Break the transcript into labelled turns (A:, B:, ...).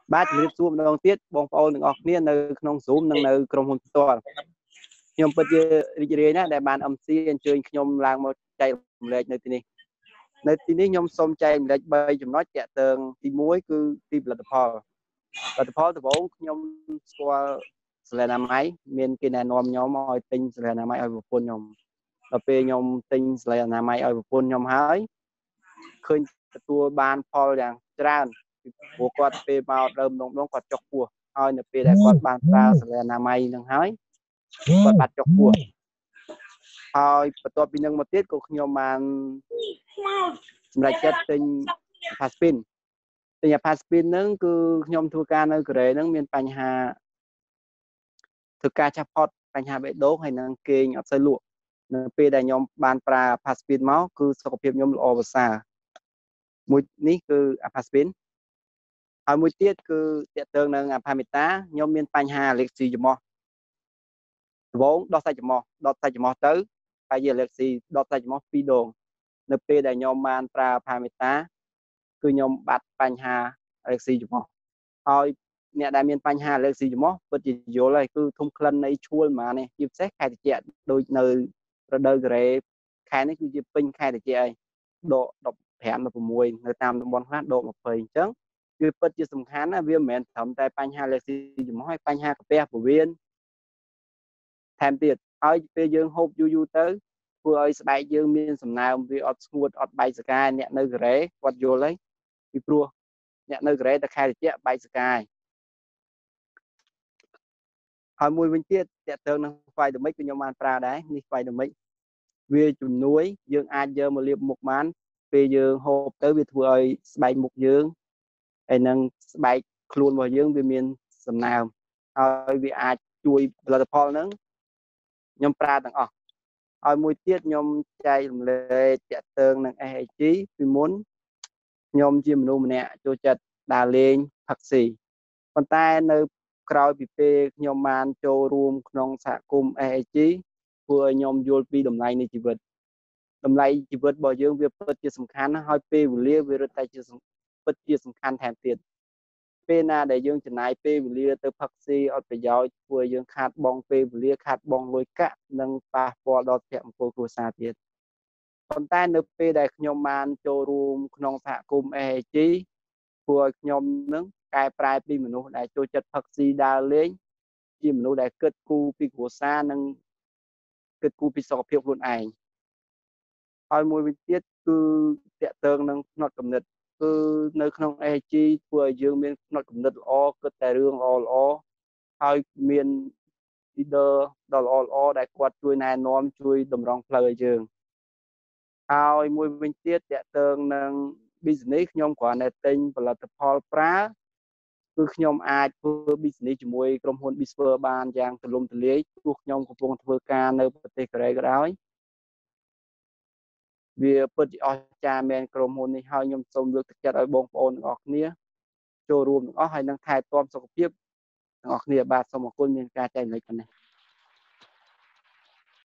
A: បាទជំរាបសួរម្ដងទៀតបងប្អូនទាំងអស់គ្នានៅក្នុង Zoom និងនៅក្រុមហ៊ុនផ្ទាល់ខ្ញុំពិតជារីករាយណាស់ដែលបាន MC អញ្ជើញខ្ញុំឡើងមកចែករំលែកនៅទីនេះខ្ញុំសូមចែករំលែក3ចំណុចទាក់ទងទី1គឺទីផលិតផលដំបូងខ្ញុំស្គាល់សាលាអនាម័យមានគេណែនាំខ្ញុំឲ្យទិញសាលាអនាម័យឲ្យប្រពន្ធខ្ញុំដល់ពេលខ្ញុំទិញសាលាអនាម័យឲ្យប្រពន្ធខ្ញុំហើយឃើញទទួលបានផលយ៉ាងច្រើនព្រោះគាត់ពេលមកដើមម្ដងគាត់ចុះពោះហើយនៅពេលដែលគាត់បានប្រើសាលាអនាម័យនឹងហើយគាត់បាត់ចុះពោះហើយបន្ទាប់ពីនឹងមកទៀតក៏ខ្ញុំបានសម្រេចចិត្តទិញ AlphaSpin ហ្នឹងគឺខ្ញុំធ្វើការនៅកូរ៉េហ្នឹងមានបញ្ហាធ្វើការឆាប់ផុតបញ្ហាបេះដូងហើយនឹងគេងអត់សូវលក់នៅពេលដែលខ្ញុំបានប្រើ AlphaSpin មកគឺសុខភាពខ្ញុំល្អប្រសើរមួយនេះគឺ AlphaSpin ហើយមួយទៀតគឺទាក់ទងនឹង AlphaMeta ខ្ញុំមានបញ្ហា allergy ច្រមុះដំបូងដុសសាច់ច្រមុះទៅហើយជា allergy ដុសសាច់ច្រមុះ2ដងនៅពេលដែលខ្ញុំបានប្រើ AlphaMeta គឺខ្ញុំបាត់បញ្ហា allergy ច្រមុះហើយអ្នកដែលមានបញ្ហា allergy ច្រមុះពិតជាយល់ហើយគឺធំក្លិននៃឈួលហ្មងនេះជាពិសេសខែត្រជាក់ដូចនៅរដូវកូរ៉េខែនេះគឺជាពេញខែត្រជាក់ហើយដក15 16នៅតាមតំបន់ខ្លះដក20អញ្ចឹងគឺពិតជាសំខាន់ណាវាមិនមែនត្រឹមតែបញ្ហា allergy ច្រមុះហើយបញ្ហាកាពះពោះវៀនថែមទៀតហើយពេលយើងហូបយូរទៅធ្វើឲ្យស្បែកយើងមានសំណើមវាអត់ស្ងួតអត់បែកសកាអ្នកនៅកូរ៉េគាត់យល់ហើយពីព្រោះអ្នកនៅកូរ៉េតែខែត្រជាក់បែកសកាហើយមួយវិញទៀតតើតើនឹង Fytomaxx គឺខ្ញុំបានប្រើដែរនេះ Fytomaxx វាជំនួយយើងអាចយកមកលាបមុខបានពេលយើងហូបទៅវាធ្វើឲ្យស្បែកមុខយើងហើយនឹងស្បែកខ្លួនរបស់យើងវាមានសំណើមហើយវាអាចជួយផលិតផលហ្នឹងខ្ញុំប្រើទាំងអស់ហើយមួយទៀតខ្ញុំចែករំលែកតាក់ទងនឹង FFG ពីមុនខ្ញុំជាមនុស្សម្នាក់ចូលចិត្តដើរលេងផឹកស៊ីប៉ុន្តែនៅក្រោយពីពេលខ្ញុំបានចូលរួមក្នុងសហគមន៍ FFG ធ្វើឲ្យខ្ញុំយល់ពីតម្លៃនៃជីវិតរបស់យើងវាពិតជាសំខាន់ណាស់ហើយពេលវេលាវារឹតតែជាពិតជាសំខាន់ថែមទៀតពេលណាដែលយើងចំណាយពេលវេលាទៅផឹកស៊ីអត់ប្រយោជន៍ធ្វើឲ្យយើងខាតបង់ពេលវេលាខាតបង់លុយកាក់និងប៉ះពាល់ដល់សុខភាពគ្រួសារទៀតប៉ុន្តែនៅពេលដែលខ្ញុំបានចូលរួមក្នុងសហគមន៍ FFG ធ្វើឲ្យខ្ញុំនឹងកែប្រែពីមនុស្សដែលចូលចិត្តផឹកស៊ីដើរលេងជាមនុស្សដែលគិតគូរពីគ្រួសារនិងគិតគូរពីសុខភាពខ្លួនឯងហើយមួយវិញទៀតគឺតាក់ទងនឹងផ្នត់គំនិតគឺនៅក្នុង FFG ធ្វើឲ្យយើងមានផ្នត់គំនិតល្អគិតតែរឿងល្អហើយមាន leader ដ៏ល្អដែលគាត់ជួយណែនាំជួយតម្រង់ផ្លូវឲ្យយើងហើយមួយវិញទៀតតាក់ទងនឹង business ខ្ញុំគ្រាន់តែទិញផលិតផលប្រើគឺខ្ញុំអាចធ្វើ business ជាមួយក្រុមហ៊ុន Bisfer បានយ៉ាងទូលំទូលាយទោះខ្ញុំកំពុងធ្វើការនៅប្រទេសកូរ៉េក៏ដោយវាពិតជាអស្ចារ្យមែនក្រុមហ៊ុននេះហើយខ្ញុំសូមលើកទឹកចិត្តឲ្យបងប្អូនទាំងអស់គ្នាចូលរួមទាំងអស់ហើយនឹងថែទាំសុខភាពទាំងអស់គ្នាបាទសូមអរគុណមានការចែករំលែកប៉ុណ្ណេះ